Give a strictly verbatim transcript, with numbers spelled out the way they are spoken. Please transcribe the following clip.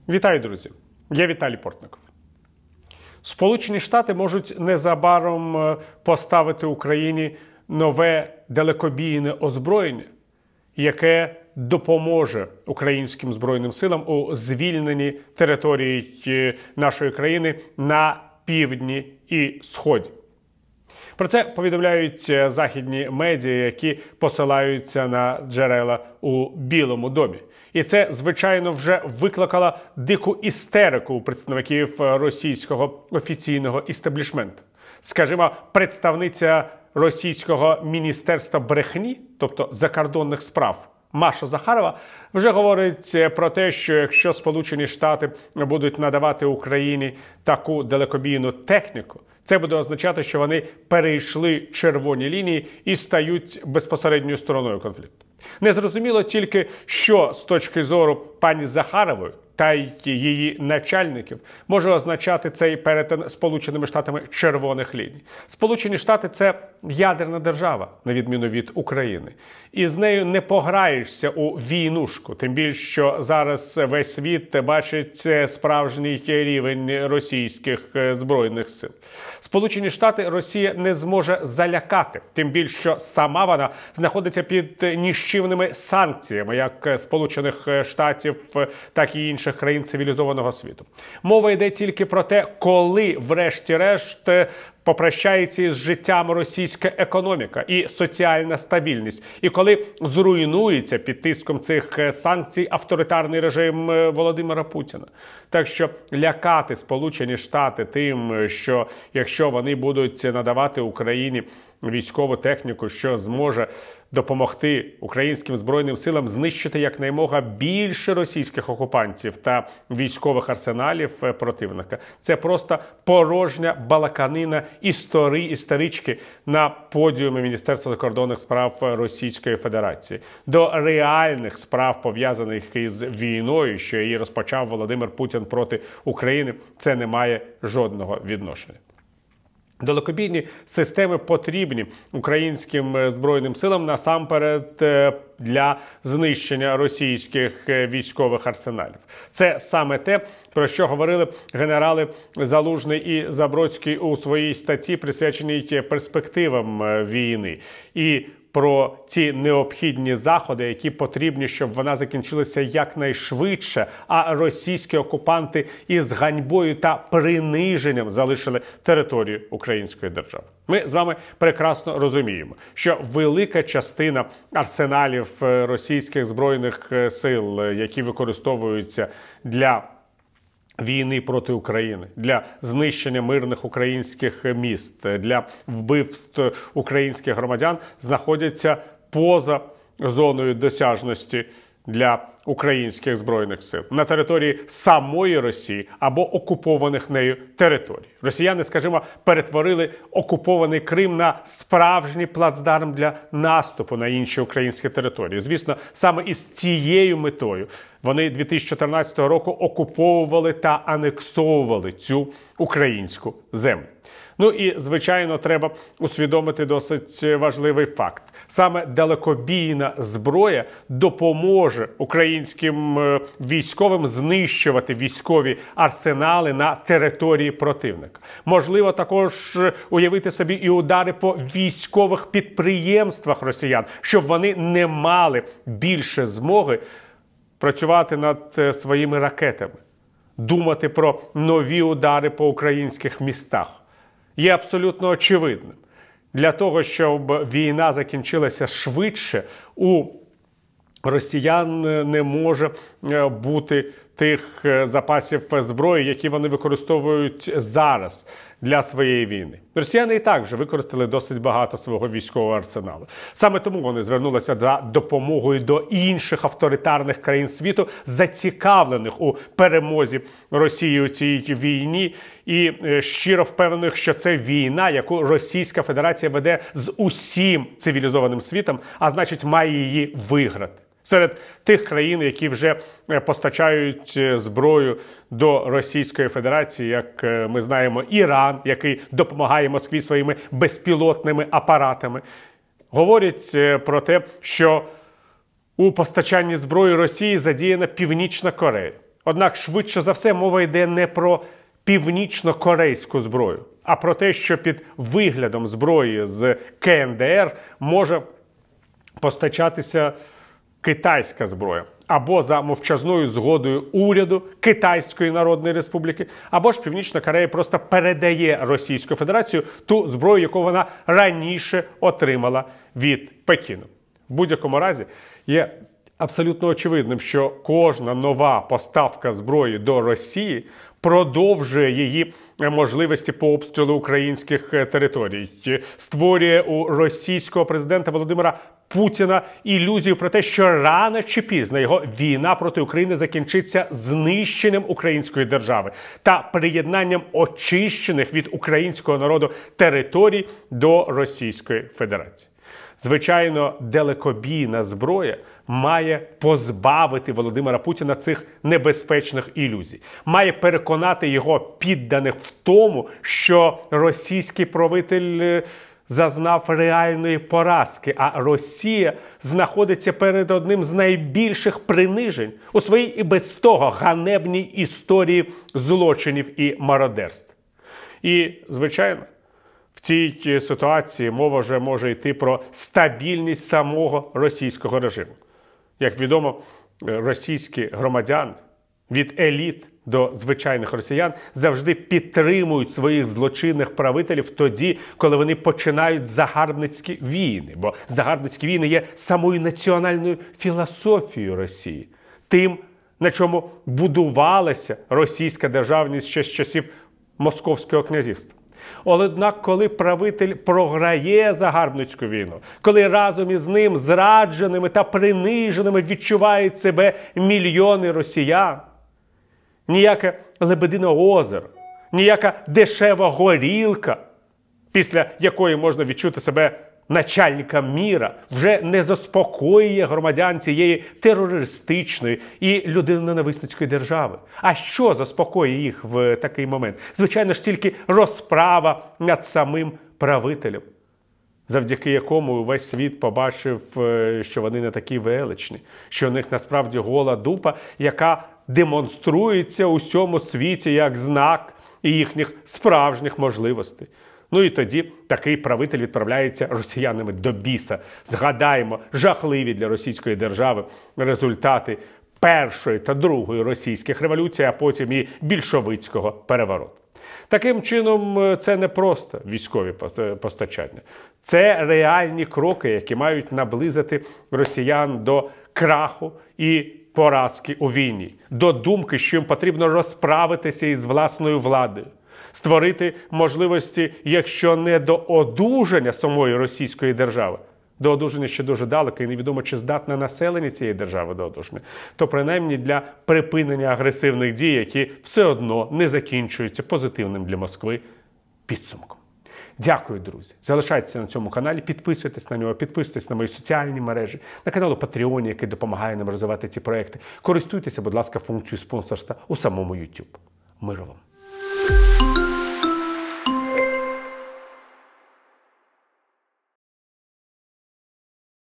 Вітаю, друзі! Я Віталій Портников. Сполучені Штати можуть незабаром поставити Україні нове далекобійне озброєння, яке допоможе українським Збройним силам у звільненні території нашої країни на півдні і сході. Про це повідомляють західні медіа, які посилаються на джерела у Білому домі. І це, звичайно, вже викликало дику істерику у представників російського офіційного істеблішменту. Скажімо, представниця російського міністерства брехні, тобто закордонних справ, Маша Захарова, вже говорить про те, що якщо Сполучені Штати будуть надавати Україні таку далекобійну техніку, це буде означати, що вони перейшли червоні лінії і стають безпосередньою стороною конфлікту. Незрозуміло тільки, що з точки зору пані Захарової та й її начальників може означати цей перетин Сполученими Штатами червоних ліній. Сполучені Штати – це ядерна держава, на відміну від України. І з нею не пограєшся у війнушку, тим більше, що зараз весь світ бачить справжній рівень російських Збройних сил. Сполучені Штати Росія не зможе залякати, тим більше, що сама вона знаходиться під ніщівними санкціями, як Сполучених Штатів, так і інших країн цивілізованого світу. Мова йде тільки про те, коли, врешті-решт, попрощається з життям російська економіка і соціальна стабільність. І коли зруйнується під тиском цих санкцій авторитарний режим Володимира Путіна. Так що лякати Сполучені Штати тим, що якщо вони будуть надавати Україні військову техніку, що зможе допомогти українським Збройним силам знищити якнаймога більше російських окупантів та військових арсеналів противника. Це просто порожня балаканина істори, історички на подіумі Міністерства закордонних справ Російської Федерації. До реальних справ, пов'язаних із війною, що її розпочав Володимир Путін проти України, це не має жодного відношення. Далекобійні системи потрібні українським Збройним силам насамперед для знищення російських військових арсеналів. Це саме те, про що говорили генерали Залужний і Забродський у своїй статті, присвяченій перспективам війни. І про ці необхідні заходи, які потрібні, щоб вона закінчилася якнайшвидше, а російські окупанти із ганьбою та приниженням залишили територію української держави. Ми з вами прекрасно розуміємо, що велика частина арсеналів російських збройних сил, які використовуються для війни проти України, для знищення мирних українських міст, для вбивств українських громадян, знаходяться поза зоною досяжності для українських Збройних сил, на території самої Росії або окупованих нею територій. Росіяни, скажімо, перетворили окупований Крим на справжній плацдарм для наступу на інші українські території. Звісно, саме із цією метою вони дві тисячі чотирнадцятого року окуповували та анексовували цю українську землю. Ну і, звичайно, треба усвідомити досить важливий факт. Саме далекобійна зброя допоможе українським військовим знищувати військові арсенали на території противника. Можливо також уявити собі і удари по військових підприємствах росіян, щоб вони не мали більше змоги працювати над своїми ракетами, думати про нові удари по українських містах. Є абсолютно очевидним. Для того, щоб війна закінчилася швидше, у росіян не може бути тих запасів зброї, які вони використовують зараз для своєї війни. Росіяни і так вже використали досить багато свого військового арсеналу. Саме тому вони звернулися за допомогою до інших авторитарних країн світу, зацікавлених у перемозі Росії у цій війні, і щиро впевнених, що це війна, яку Російська Федерація веде з усім цивілізованим світом, а значить має її виграти. Серед тих країн, які вже постачають зброю до Російської Федерації, як ми знаємо, Іран, який допомагає Москві своїми безпілотними апаратами, говорять про те, що у постачанні зброї Росії задіяна Північна Корея. Однак, швидше за все, мова йде не про північно-корейську зброю, а про те, що під виглядом зброї з ка ен де ер може постачатися китайська зброя. Або за мовчазною згодою уряду Китайської Народної Республіки, або ж Північна Корея просто передає Російську Федерацію ту зброю, яку вона раніше отримала від Пекіну. В будь-якому разі є абсолютно очевидним, що кожна нова поставка зброї до Росії продовжує її можливості по обстрілу українських територій, створює у російського президента Володимира Путіна ілюзію про те, що рано чи пізно його війна проти України закінчиться знищенням української держави та приєднанням очищених від українського народу територій до Російської Федерації. Звичайно, далекобійна зброя має позбавити Володимира Путіна цих небезпечних ілюзій. Має переконати його підданих в тому, що російський правитель зазнав реальної поразки, а Росія знаходиться перед одним з найбільших принижень у своїй і без того ганебній історії злочинів і мародерств. І, звичайно, в цій ситуації мова вже може йти про стабільність самого російського режиму. Як відомо, російські громадяни від еліт до звичайних росіян завжди підтримують своїх злочинних правителів тоді, коли вони починають загарбницькі війни. Бо загарбницькі війни є самою національною філософією Росії. Тим, на чому будувалася російська державність ще з часів Московського князівства. Однак, коли правитель програє загарбницьку війну, коли разом із ним зрадженими та приниженими відчувають себе мільйони росіян, ніяке Лебедине озеро, ніяка дешева горілка, після якої можна відчути себе начальником міра, вже не заспокоює громадян цієї терористичної і людиноненависницької держави. А що заспокоює їх в такий момент? Звичайно ж, тільки розправа над самим правителем, завдяки якому увесь світ побачив, що вони не такі величні, що в них насправді гола дупа, яка демонструється у всьому світі як знак їхніх справжніх можливостей. Ну і тоді такий правитель відправляється росіянами до біса. Згадаємо жахливі для російської держави результати першої та другої російських революцій, а потім і більшовицького перевороту. Таким чином, це не просто військові постачання. Це реальні кроки, які мають наблизити росіян до краху і поразки у війні, до думки, що їм потрібно розправитися із власною владою, створити можливості, якщо не до одужання самої російської держави, до одужання ще дуже далеко, і невідомо, чи здатне населення цієї держави до одужання, то принаймні для припинення агресивних дій, які все одно не закінчуються позитивним для Москви підсумком. Дякую, друзі. Залишайтеся на цьому каналі, підписуйтесь на нього, підписуйтесь на мої соціальні мережі, на канал у Патреоні, який допомагає нам розвивати ці проекти. Користуйтеся, будь ласка, функцією спонсорства у самому YouTube. Миру вам!